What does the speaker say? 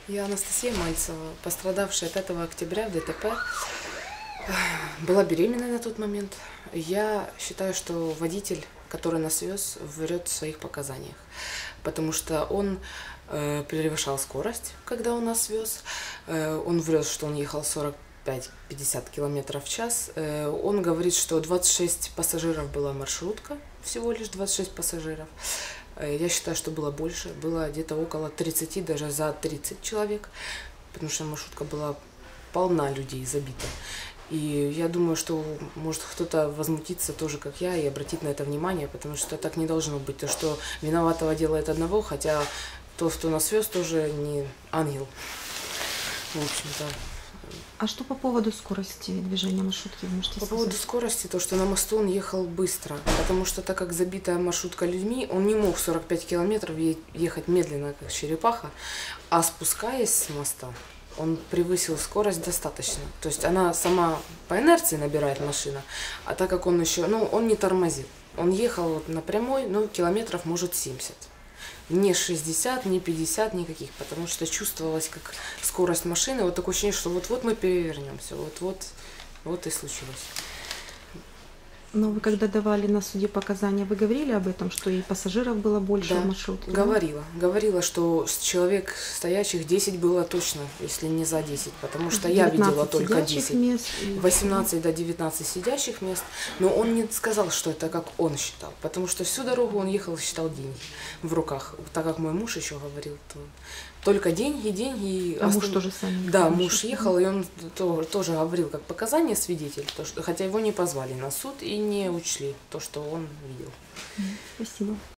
Я Анастасия Мальцева, пострадавшая 5 октября в ДТП. Была беременна на тот момент. Я считаю, что водитель, который нас вез, врет в своих показаниях, потому что он превышал скорость, когда он нас вез. Он врет, что он ехал 45-50 км в час. Он говорит, что 26 пассажиров была маршрутка, всего лишь 26 пассажиров. Я считаю, что было больше, было где-то около 30, даже за 30 человек, потому что маршрутка была полна людей, забита. И я думаю, что может кто-то возмутиться тоже, как я, и обратить на это внимание, потому что так не должно быть. То, что виноватого делает одного, хотя тот, кто нас вез, тоже не ангел. В общем-то. А что по поводу скорости движения маршрутки вы можете сказать? По поводу скорости, то, что на мосту он ехал быстро, потому что так как забитая маршрутка людьми, он не мог 45 километров ехать медленно, как черепаха, а спускаясь с моста, он превысил скорость достаточно. То есть она сама по инерции набирает машина, а так как он еще, он не тормозил. Он ехал вот на прямой, километров может 70. Не 60, не 50 никаких, потому что чувствовалась как скорость машины. Вот такое ощущение, что вот-вот мы перевернемся, вот и случилось. Но вы когда давали на суде показания, вы говорили об этом, что и пассажиров было больше в маршрутке? Говорила, что человек стоящих 10 было точно, если не за 10, потому что я видела только 10. Мест. 18 до 19 сидящих мест, но он не сказал, что это как он считал, потому что всю дорогу он ехал и считал деньги в руках, так как мой муж еще говорил, то только деньги, деньги. А муж тоже сами? Да, муж ехал, и он тоже говорил как показания свидетель, хотя его не позвали на суд и не учли то, что он видел. Спасибо.